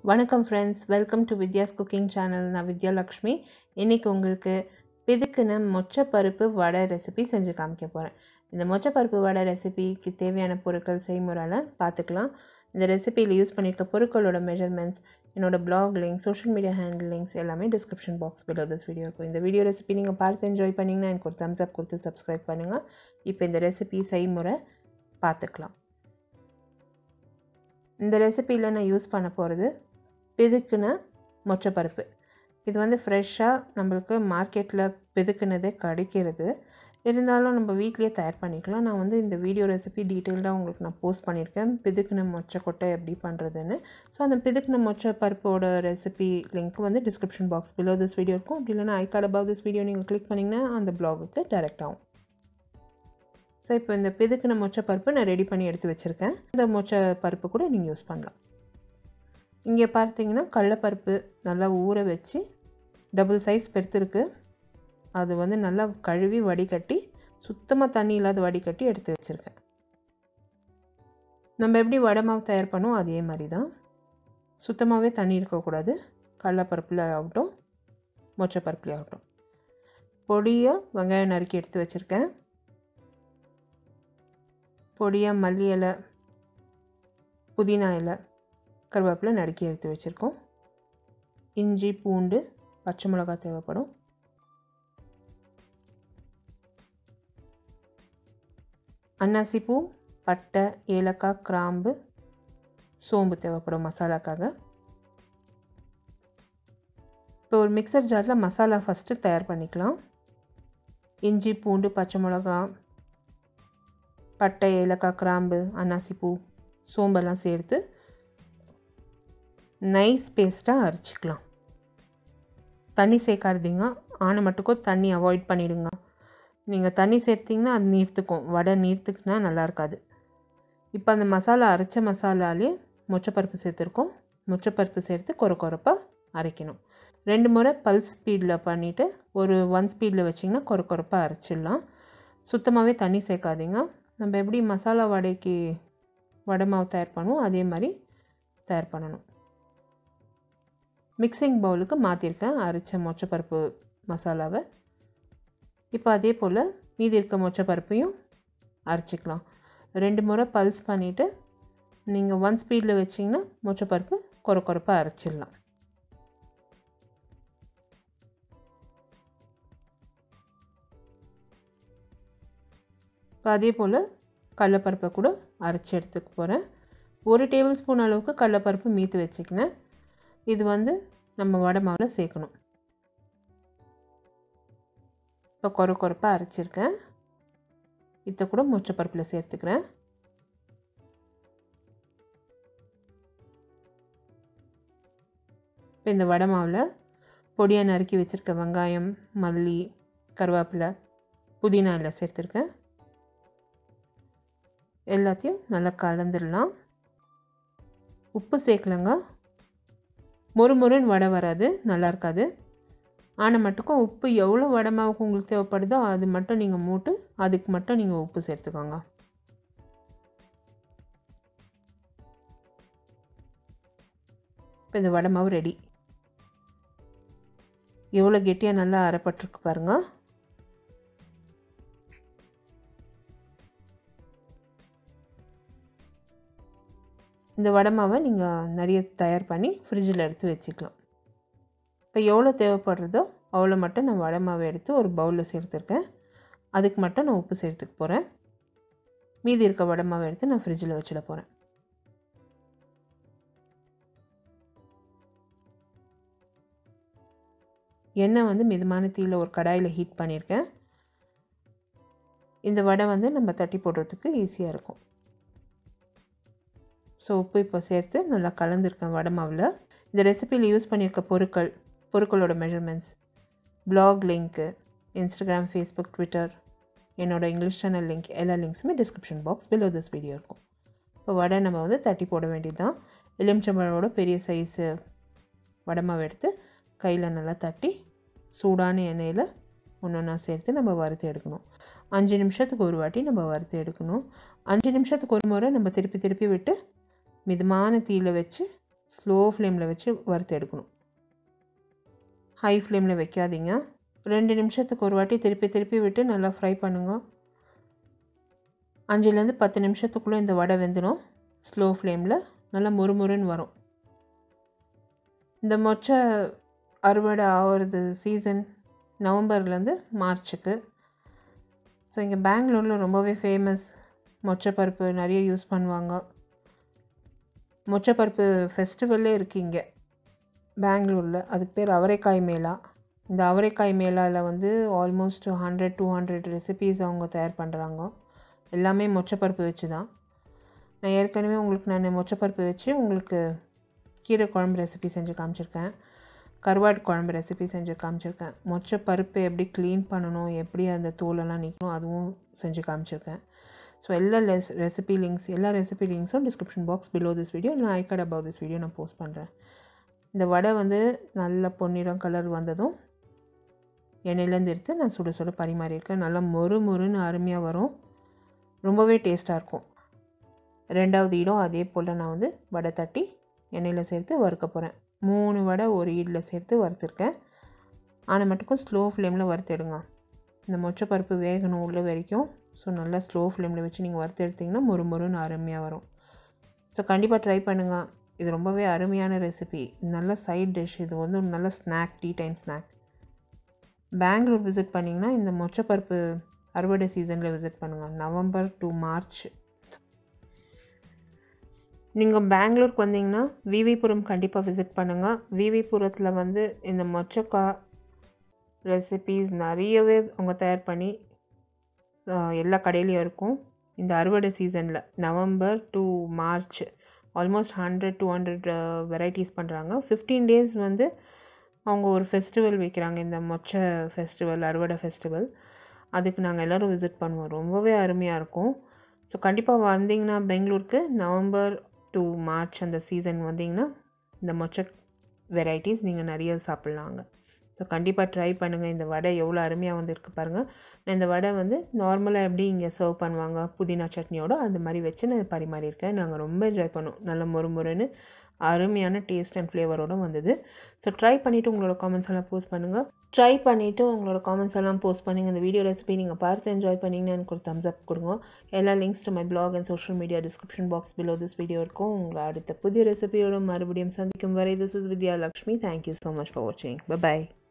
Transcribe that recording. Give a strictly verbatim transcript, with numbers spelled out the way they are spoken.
வணக்கம் friends, welcome to Vidya's cooking channel. நான் வித்யா லக்ஷ்மி. இன்றைக்கி உங்களுக்கு பிதுக்குன மொச்சப்பருப்பு வடை ரெசிபி செஞ்சு காமிக்க போகிறேன். இந்த மொச்சப்பருப்பு வடை ரெசிபிக்கு தேவையான பொருட்கள் செய்முறைலாம் பார்த்துக்கலாம். இந்த ரெசிபியில் யூஸ் பண்ணியிருக்க பொருட்களோட மெஷர்மெண்ட்ஸ், என்னோடய blog link, social media handle links எல்லாமே description box below this video இருக்கும். இந்த வீடியோ ரெசிபி நீங்கள் பார்த்து என்ஜாய் பண்ணிங்கன்னா எனக்கு ஒரு தம்ஸ் அப் கொடுத்து சப்ஸ்கிரைப் பண்ணுங்கள். இப்போ இந்த ரெசிபி செய்முறை பார்த்துக்கலாம். இந்த ரெசிபியில் நான் யூஸ் பண்ண போகிறது பிதுக்குன மொச்சப்பருப்பு. இது வந்து ஃப்ரெஷ்ஷாக நம்மளுக்கு மார்க்கெட்டில் பிதுக்குனதே கிடைக்கிறது. இருந்தாலும் நம்ம வீட்லேயே தயார் பண்ணிக்கலாம். நான் வந்து இந்த வீடியோ ரெசிபி டீட்டெயில்டாக உங்களுக்கு நான் போஸ்ட் பண்ணியிருக்கேன், பிதுக்குன மொச்சக்கொட்டை எப்படி பண்ணுறதுன்னு. ஸோ அந்த பிதுக்குன மொச்சப்பருப்போட ரெசிபி லிங்க் வந்து description box below this video இருக்கும். அப்படி இல்லைனா I card above this video நீங்கள் கிளிக் பண்ணிங்கன்னா அந்த பிளாகுக்கு டைரெக்ட் ஆகும். ஸோ இப்போ இந்த பிதுக்குன மொச்சப்பருப்பு நான் ரெடி பண்ணி எடுத்து வச்சுருக்கேன். இந்த மொச்சப்பருப்பு கூட நீங்கள் யூஸ் பண்ணலாம். இங்கே பார்த்தீங்கன்னா கடலைப்பருப்பு நல்லா ஊற வச்சு டபுள் சைஸ் பெருத்துருக்கு. அது வந்து நல்லா கழுவி வடிகட்டி சுத்தமாக தண்ணி இல்லாத வடிகட்டி எடுத்து வச்சுருக்கேன். நம்ம எப்படி வடை மாவு தயார் பண்ணுவோம் அதே மாதிரி தான். சுத்தமாகவே தண்ணி இருக்கக்கூடாது. கடலைப்பருப்பில் ஆகட்டும், மொச்சப்பருப்புலேயே ஆகட்டும். பொடியாக வெங்காயம் நறுக்கி எடுத்து வச்சுருக்கேன். பொடியாக மல்லி இலை, புதினா இலை, கருவேப்பிலை நறுக்கி எடுத்து வச்சுருக்கோம். இஞ்சி, பூண்டு, பச்சை மிளகாய் தேவைப்படும். அன்னாசிப்பூ, பட்டை, ஏலக்காய், கிராம்பு, சோம்பு தேவைப்படும் மசாலாக்காக. இப்போ ஒரு மிக்சர் ஜாரில் மசாலா ஃபஸ்ட்டு தயார் பண்ணிக்கலாம். இஞ்சி, பூண்டு, பச்சை மிளகாய், பட்டை, ஏலக்காய், கிராம்பு, அன்னாசிப்பூ, சோம்பெல்லாம் சேர்த்து நைஸ் பேஸ்ட்டாக அரைச்சிக்கலாம். தண்ணி சேர்க்காதீங்க. ஆன மட்டுக்கும் தண்ணி அவாய்ட் பண்ணிவிடுங்க. நீங்கள் தண்ணி சேர்த்திங்கன்னா அது நீர்த்துக்கும். வடை நீர்த்துக்குனா நல்லா இருக்காது. இப்போ அந்த மசாலா அரைச்ச மசாலாலே மொச்சப்பருப்பு சேர்த்துருக்கோம். மொச்சப்பருப்பு சேர்த்து கொர கொரப்பாக அரைக்கணும். ரெண்டு முறை பல்ஸ் ஸ்பீடில் பண்ணிவிட்டு ஒரு ஒன் ஸ்பீடில் வச்சிங்கன்னா கொர கொரப்பாக அரைச்சிடலாம். சுத்தமாகவே தண்ணி சேர்க்காதீங்க. நம்ம எப்படி மசாலா வடைக்கு வடை மாவு தயார் பண்ணுவோம் அதே மாதிரி தயார் பண்ணணும். மிக்சிங் பவுலுக்கு மாற்றிருக்கேன் அரைச்ச மொச்சப்பருப்பு மசாலாவை. இப்போ அதே போல் மீதி இருக்க மொச்சப்பருப்பையும் அரைச்சிக்கலாம். ரெண்டு முறை பல்ஸ் பண்ணிவிட்டு நீங்கள் ஒன் ஸ்பீடில் வச்சிங்கன்னா மொச்சப்பருப்பு கொர கொரப்பாக அரைச்சிடலாம். இப்போ அதே போல் கடலைப்பருப்பை கூட அரைச்சி எடுத்துக்க போகிறேன். ஒரு டேபிள் ஸ்பூன் அளவுக்கு கடலைப்பருப்பு மீத்து வச்சுக்கினேன். இது வந்து நம்ம வடை மாவில் சேர்க்கணும். இப்போ கொர கொரப்பாக அரைச்சிருக்கேன். இதை கூட மொச்சப்பருப்பில் சேர்த்துக்கிறேன். இப்போ இந்த வடை மாவில் பொடியாக நறுக்கி வச்சுருக்க வெங்காயம், மல்லி, கருவேப்பிலை, புதினா எல்லாம் சேர்த்துருக்கேன். எல்லாத்தையும் நல்லா கலந்துடலாம். உப்பு சேர்க்கலங்க. மொறு மொறுன்னு வடை வராது, நல்லா இருக்காது. ஆனால் மட்டுக்கும் உப்பு எவ்வளோ வடை மாவுக்கு உங்களுக்கு தேவைப்படுதோ அது மட்டும் நீங்கள் மூட்டு அதுக்கு மட்டும் நீங்கள் உப்பு சேர்த்துக்கோங்க. இப்போ இந்த வடை மாவு ரெடி. எவ்வளோ கெட்டியாக நல்லா அரைப்பட்டிருக்கு பாருங்கள். இந்த வடை மாவை நீங்கள் நிறைய தயார் பண்ணி ஃப்ரிட்ஜில் எடுத்து வச்சுக்கலாம். இப்போ எவ்வளோ தேவைப்படுறதோ அவ்வளோ மட்டும் நான் வடை மாவை எடுத்து ஒரு பவுலில் சேர்த்துருக்கேன். அதுக்கு மட்டும் நான் உப்பு சேர்த்துக்க போகிறேன். மீதி இருக்க வடை மாவை எடுத்து நான் ஃப்ரிட்ஜில் வச்சிட போகிறேன். எண்ணெய் வந்து மிதமான தீயில் ஒரு கடாயில் ஹீட் பண்ணியிருக்கேன். இந்த வடை வந்து நம்ம தட்டி போடுறதுக்கு ஈஸியாக இருக்கும். ஸோ உப்பு இப்போ சேர்த்து நல்லா கலந்துருக்கேன் வடை மாவில். இந்த ரெசிபியில் யூஸ் பண்ணியிருக்க பொருட்கள், பொருட்களோட measurements, blog link, Instagram, Facebook, Twitter, என்னோடய இங்கிலீஷ் சேனல் லிங்க், எல்லா லிங்க்ஸுமே description box below this video இருக்கும். இப்போ வடை நம்ம வந்து தட்டி போட வேண்டியது தான். எலுமிச்சம்பழோட பெரிய சைஸு வடை மாவு எடுத்து கையில் நல்லா தட்டி சூடான எண்ணெயில் ஒன்று ஒன்றா சேர்த்து நம்ம வறுத்து எடுக்கணும். அஞ்சு நிமிஷத்துக்கு ஒரு வாட்டி நம்ம வறுத்து எடுக்கணும். அஞ்சு நிமிஷத்துக்கு ஒரு முறை நம்ம திருப்பி திருப்பி விட்டு மிதமான தீயில் வச்சு ஸ்லோ ஃப்ளேமில் வச்சு வறுத்து எடுக்கணும். ஹை ஃப்ளேமில் வைக்காதீங்க. ரெண்டு நிமிஷத்துக்கு ஒரு வாட்டி திருப்பி திருப்பி விட்டு நல்லா ஃப்ரை பண்ணுங்க. அஞ்சுலேருந்து பத்து நிமிஷத்துக்குள்ளே இந்த வடை வெந்துடும். ஸ்லோ ஃப்ளேமில் நல்லா முறுமுறுன்னு வரும். இந்த மொச்சை அறுவடை ஆகிறது சீசன் நவம்பர்லேருந்து மார்ச்சுக்கு. ஸோ இங்கே பெங்களூரில் ரொம்பவே ஃபேமஸ். மொச்சப்பருப்பு நிறைய யூஸ் பண்ணுவாங்க. மொச்சப்பருப்பு ஃபெஸ்டிவல்லே இருக்குது இங்கே பெங்களூரில். அதுக்கு பேர் அவரைக்காய் மேளா. இந்த அவரைக்காய் மேளாவில் வந்து almost hundred two hundred recipes அவங்க தயார் பண்ணுறாங்க. எல்லாமே மொச்சப்பருப்பு வச்சு தான். நான் ஏற்கனவே உங்களுக்கு நான் மொச்சப்பருப்பு வச்சு உங்களுக்கு கீரை குழம்பு ரெசிபி செஞ்சு காமிச்சிருக்கேன். கருவாடு குழம்பு ரெசிபி செஞ்சு காமிச்சிருக்கேன். மொச்சப்பருப்பு எப்படி க்ளீன் பண்ணணும், எப்படி அந்த தோலெல்லாம் நீக்கணும், அதுவும் செஞ்சு காமிச்சிருக்கேன். ஸோ எல்லா லெஸ் ரெசிபி லிங்க்ஸ் எல்லா ரெசிபி லிங்க்ஸும் description box below this video இல்லை I card above this video நான் போஸ்ட் பண்ணுறேன். இந்த வடை வந்து நல்ல பொன்னிறம் கலர் வந்ததும் எண்ணெயிலேருந்து எடுத்து நான் சுட சுட பரிமாறியிருக்கேன். நல்லா மொறு மொறுன்னு அருமையாக வரும். ரொம்பவே டேஸ்ட்டாக இருக்கும். ரெண்டாவது இடம் அதே போல் நான் வந்து வடை தட்டி எண்ணெயில் சேர்த்து வறுக்க போகிறேன். மூணு வடை ஒரு ஈடில் சேர்த்து வறுத்துருக்கேன். ஆனால் மட்டுக்கும் ஸ்லோ ஃப்ளேமில் வறுத்தெடுங்க. இந்த மொச்சப்பருப்பு வேகணும் உள்ள வரைக்கும். ஸோ நல்லா ஸ்லோ ஃப்ளேமில் வச்சு நீங்கள் வறுத்து எடுத்திங்கன்னா மொறு மொறுன்னு அருமையாக வரும். ஸோ கண்டிப்பாக ட்ரை பண்ணுங்கள். இது ரொம்பவே அருமையான ரெசிபி. நல்ல சைட் டிஷ். இது வந்து ஒரு நல்ல snack, tea time snack. Bangalore visit பண்ணிங்கன்னா இந்த மொச்சப்பருப்பு அறுவடை சீசனில் விசிட் பண்ணுங்கள். November to March. நீங்கள் பெங்களூருக்கு வந்தீங்கன்னா விவிபுரம் கண்டிப்பாக விசிட் பண்ணுங்கள். விவிபுரத்தில் வந்து இந்த மொச்சக்காய் ரெசிபீஸ் நிறையவே அவங்க தயார் பண்ணி எல்லா கடையிலையும் இருக்கும். இந்த அறுவடை சீசனில் November to March almost hundred two hundred varieties பண்ணுறாங்க. ஃபிஃப்டீன் டேஸ் வந்து அவங்க ஒரு ஃபெஸ்டிவல் வைக்கிறாங்க. இந்த மொச்சை ஃபெஸ்டிவல், அறுவடை ஃபெஸ்டிவல். அதுக்கு நாங்கள் எல்லோரும் விசிட் பண்ணுவோம். ரொம்பவே அருமையாக இருக்கும். ஸோ கண்டிப்பாக வந்தீங்கன்னா பெங்களூருக்கு நவம்பர் டு மார்ச் அந்த சீசன் வந்தீங்கன்னா இந்த மொச்சை வெரைட்டிஸ் நீங்கள் நிறைய சாப்பிட்லாங்க. ஸோ கண்டிப்பாக ட்ரை பண்ணுங்கள். இந்த வடை எவ்வளோ அருமையாக வந்துருக்கு பாருங்கள். நான் இந்த வடை வந்து நார்மலாக எப்படி இங்கே சர்வ் பண்ணுவாங்க புதினா சட்னியோட அந்த மாதிரி வச்சு நான் பரிமாறியிருக்கேன். நாங்கள் ரொம்ப என்ஜாய் பண்ணோம். நல்ல மொறு மொறுன்னு அருமையான டேஸ்ட் அண்ட் ஃப்ளேவரோடு வந்தது. ஸோ ட்ரை பண்ணிவிட்டு உங்களோட காமெண்ட்ஸ் எல்லாம் போஸ்ட் பண்ணுங்கள். ட்ரை பண்ணிவிட்டு உங்களோட காமெண்ட்ஸ் எல்லாம் போஸ்ட் பண்ணுங்கள். இந்த வீடியோ ரெசிபி நீங்கள் பார்த்து என்ஜாய் பண்ணிங்கன்னா எனக்கு ஒரு தம்ஸ் அப் கொடுங்க. எல்லா links to my blog and social media description box below this video இருக்கும். உங்களை அடுத்த புதிய ரெசிபியோட மறுபடியும் சந்திக்கும் வரை this is Vidya Lakshmi. Thank you so much for வாட்சிங். பை.